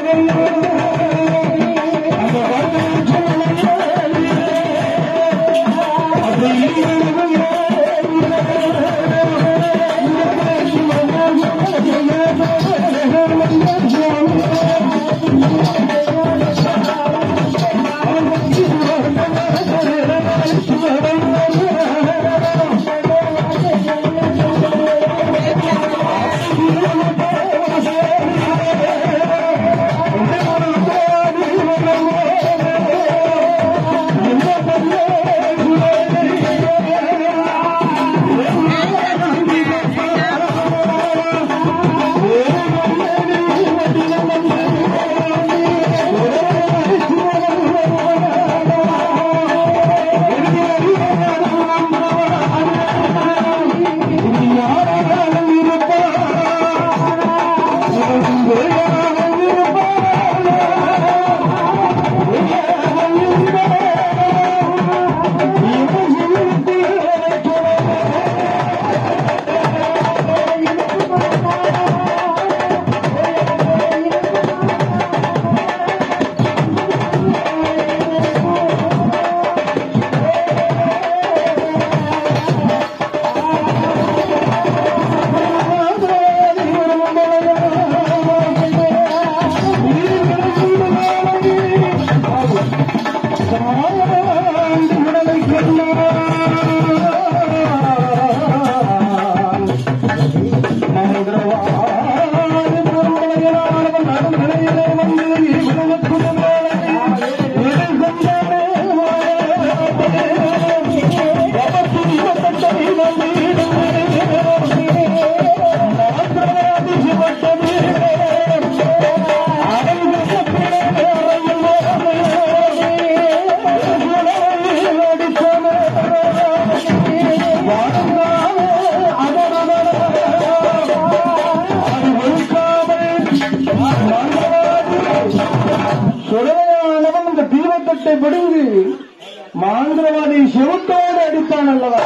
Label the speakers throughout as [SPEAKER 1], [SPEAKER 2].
[SPEAKER 1] மாந்திரவாதி சிவத்தோடு அடித்தான் அல்லவா?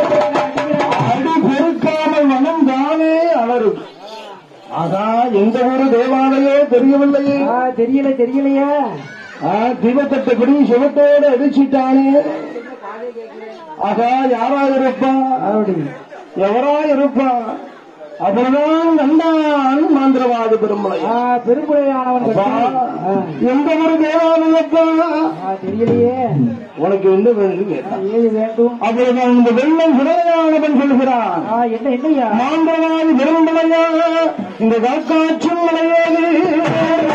[SPEAKER 1] அடி பொறுக்காமல் மனம் தானே அலரும். அதான் எந்த ஒரு தேவாலயோ தெரியவில்லையே.
[SPEAKER 2] தெரியலையா?
[SPEAKER 1] தீபத்தட்டபடி சிவத்தோடு அடிச்சிட்டானே. ஆகா யாரா இருப்பா? எவரா இருப்பா? அவர்தான் நந்தான் மாந்திரவாதி
[SPEAKER 2] பெரும்புழையானவன்.
[SPEAKER 1] எந்த ஒரு தேவாலயப்பா?
[SPEAKER 2] தெரியலையே.
[SPEAKER 1] உனக்கு என்ன வேணும் கேட்டான்.
[SPEAKER 2] ஏது வேண்டும்?
[SPEAKER 1] அவர்தான் இந்த வெள்ளம் சுடலையானவன் சொல்கிறான்.
[SPEAKER 2] என்னையா?
[SPEAKER 1] மாந்திரவாதி பெரும்புழையா இந்த காக்காற்றும் மலையேது